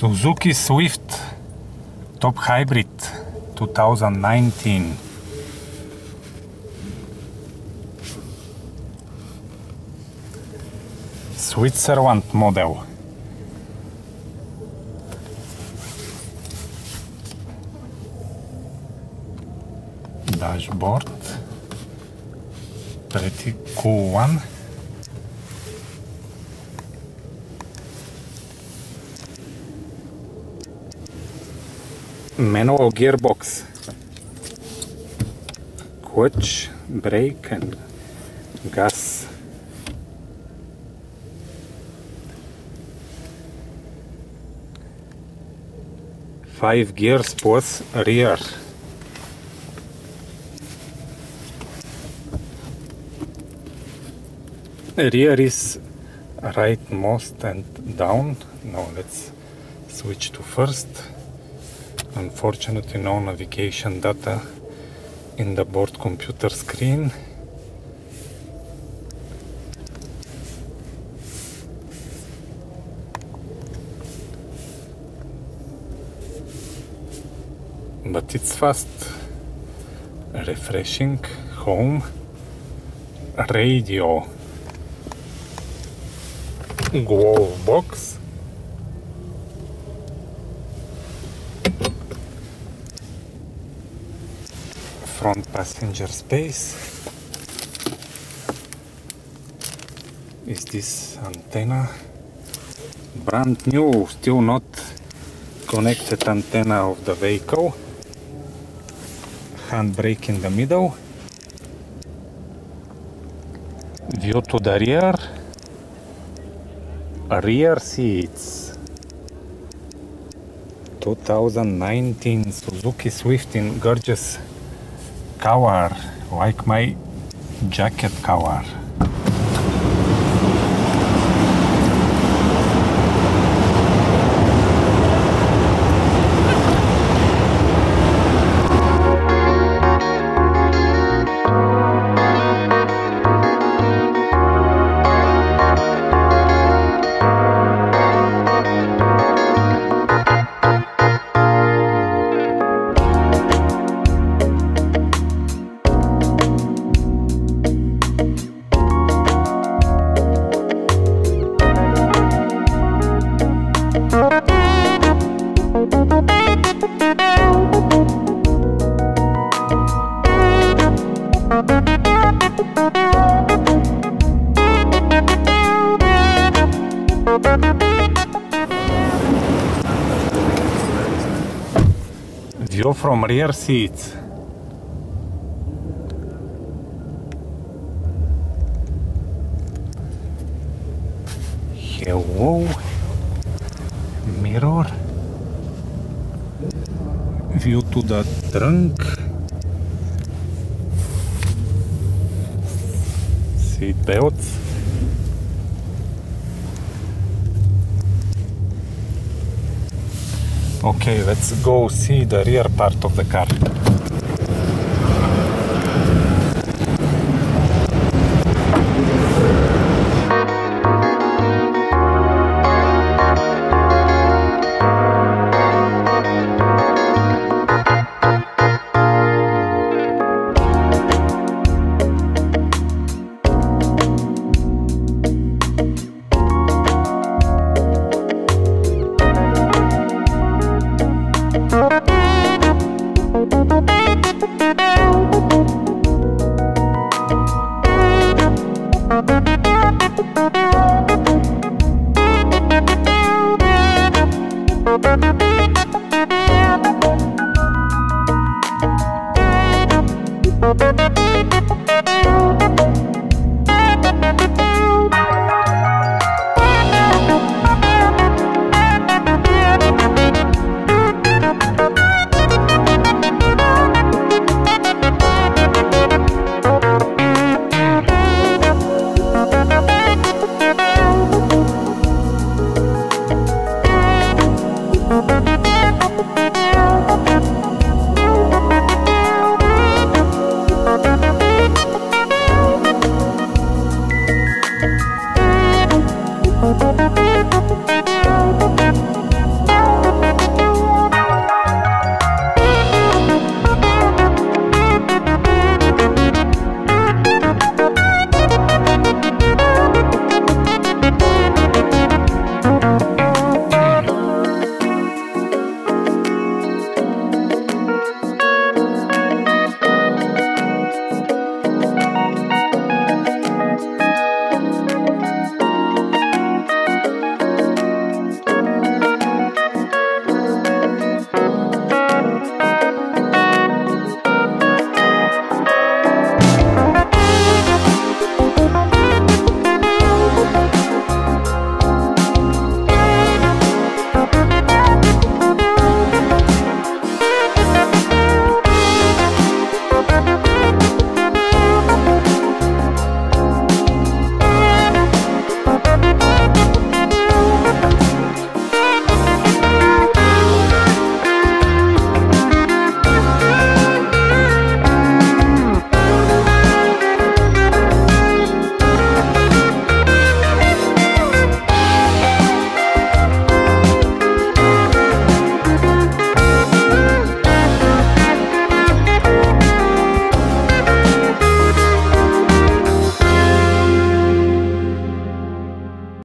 Suzuki Swift Top Hybrid 2019. Switzerland model. Dashboard, pretty cool one. Manual gearbox, clutch, brake and gas. Five gears plus rear. Rear is rightmost and down. Now let's switch to first. Unfortunately, no navigation data in the board computer screen. But it's fast. Refreshing. Home. Radio. Glove box. Front passenger space. Is this antenna? Brand new, still not connected antenna of the vehicle. Handbrake in the middle. View to the rear. Rear seats. 2019 Suzuki Swift in gorgeous color, like my jacket color. View from rear seats. Hello. Mirror. View to the trunk. Seat belts. Okay, let's go see the rear part of the car.